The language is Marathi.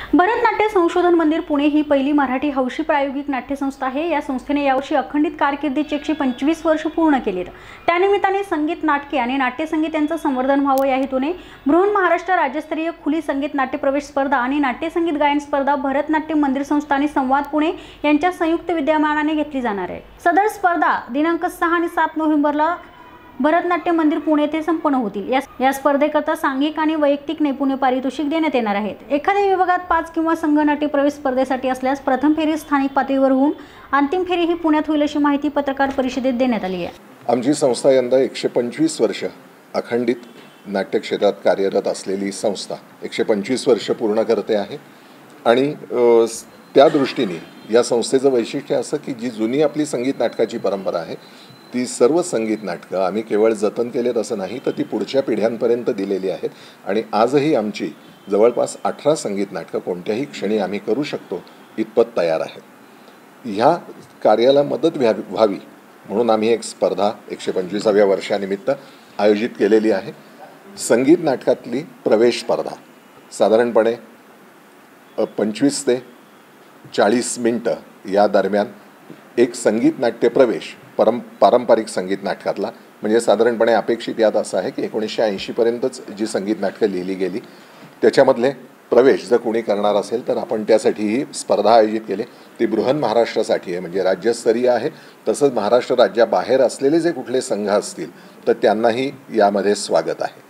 भरतनाट्य संशोधन मंदिर पुणे ही पहिली मराठी हौशी प्रायोगिक नाट्यसंस्था आहे। या संस्थेने यावर्षी अखंडित कारकिर्दीची 125 वर्ष पूर्ण केलीत। त्यानिमित्ताने संगीत, नाटके आणि नाट्यसंगीत यांचं संवर्धन व्हावं या हेतूने बृहन महाराष्ट्र राज्यस्तरीय खुली संगीत नाट्य प्रवेश स्पर्धा आणि नाट्यसंगीत गायन स्पर्धा भरतनाट्य मंदिर संस्था आणि संवाद पुणे यांच्या संयुक्त विद्यमानाने घेतली जाणार आहे। सदर स्पर्धा दिनांक 6 आणि 7 नोव्हेंबरला भरतनाट्य मंदिर पुणे येथे संपन्न होतील। या स्पर्धेकरता सांघिक आणि वैयक्तिक नैपुण्य पारितोषिक देण्यात येणार आहेत। एखाद्या विभागात 5 किंवा संघनाट्य प्रवेश स्पर्धेसाठी असल्यास प्रथम फेरी स्थानिक पातळीवर होऊन अंतिम फेरी ही पुण्यात होईल अशी माहिती पत्रकार परिषदेत देण्यात आली आहे। आमची संस्था यंदा 125 वर्ष अखंडित नाट्य क्षेत्रात कार्यरत असलेली संस्था 125 वर्ष पूर्ण करते आहे आणि त्या दृष्टीने या संस्थेचं वैशिष्ट्य असं की जी जुनी आपली संगीत नाटकाची परंपरा आहे ती सर्व संगीत नाटकं आम्ही केवळ जतन केलेत असं नाही तर ती पुढच्या पिढ्यांपर्यंत दिलेली आहेत आणि आजही आमची जवळपास 18 संगीत नाटकं कोणत्याही क्षणी आम्ही करू शकतो इतपत तयार आहेत। ह्या कार्याला मदत व्हावी म्हणून आम्ही एक स्पर्धा 125व्या वर्षानिमित्त आयोजित केलेली आहे। संगीत नाटकातली प्रवेश स्पर्धा साधारणपणे 25 ते 40 मिनिटं या दरम्यान एक संगीत नाट्य प्रवेश पारंपरिक संगीत नाटकातला म्हणजे साधारणपणे अपेक्षित यात असं आहे की 1980 पर्यंतच जी संगीत नाटकं लिहिली गेली त्याच्यामधले प्रवेश जर कोणी करणार असेल तर आपण त्यासाठी ही स्पर्धा आयोजित केली। ती बृहन महाराष्ट्रासाठी आहे म्हणजे राज्यस्तरीय आहे। तसंच महाराष्ट्र राज्याबाहेर असलेले जे कुठले संघ असतील तर त्यांनाही यामध्ये स्वागत आहे।